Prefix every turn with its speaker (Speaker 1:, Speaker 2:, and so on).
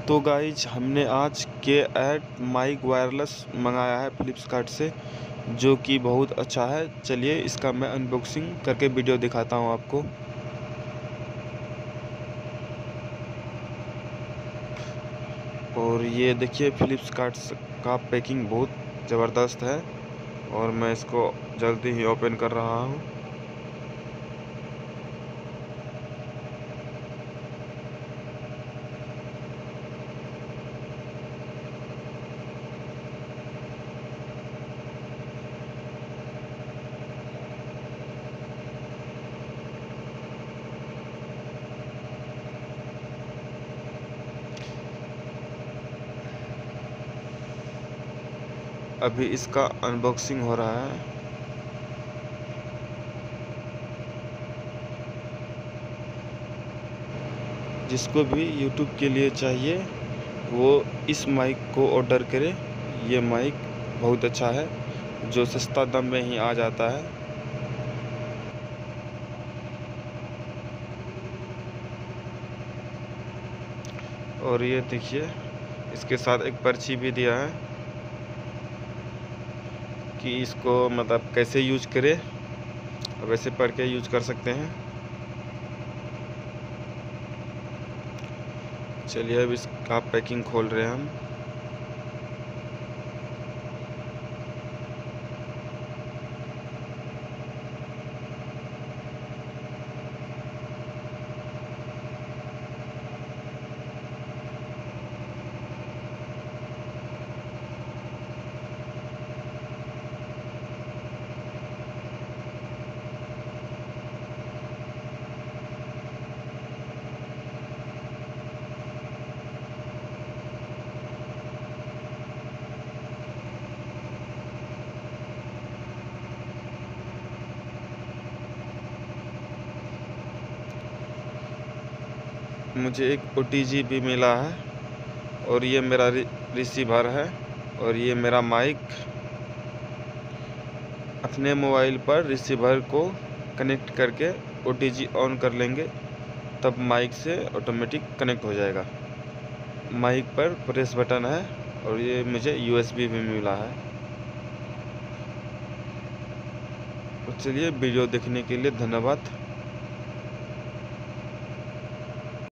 Speaker 1: तो गाइज हमने आज के एट माइक वायरलेस मंगाया है फ्लिपकार्ट से, जो कि बहुत अच्छा है। चलिए इसका मैं अनबॉक्सिंग करके वीडियो दिखाता हूँ आपको। और ये देखिए फ्लिपकार्ट का पैकिंग बहुत ज़बरदस्त है और मैं इसको जल्दी ही ओपन कर रहा हूँ। अभी इसका अनबॉक्सिंग हो रहा है। जिसको भी यूट्यूब के लिए चाहिए वो इस माइक को ऑर्डर करे। ये माइक बहुत अच्छा है जो सस्ता दाम में ही आ जाता है। और ये देखिए इसके साथ एक पर्ची भी दिया है कि इसको मतलब कैसे यूज करें, वैसे पढ़ के यूज कर सकते हैं। चलिए अब इसका पैकिंग खोल रहे हैं हम। मुझे एक OTG भी मिला है और ये मेरा रिसीवर है और ये मेरा माइक। अपने मोबाइल पर रिसीवर को कनेक्ट करके OTG ऑन कर लेंगे, तब माइक से ऑटोमेटिक कनेक्ट हो जाएगा। माइक पर प्रेस बटन है और ये मुझे USB भी मिला है। तो चलिए वीडियो देखने के लिए धन्यवाद।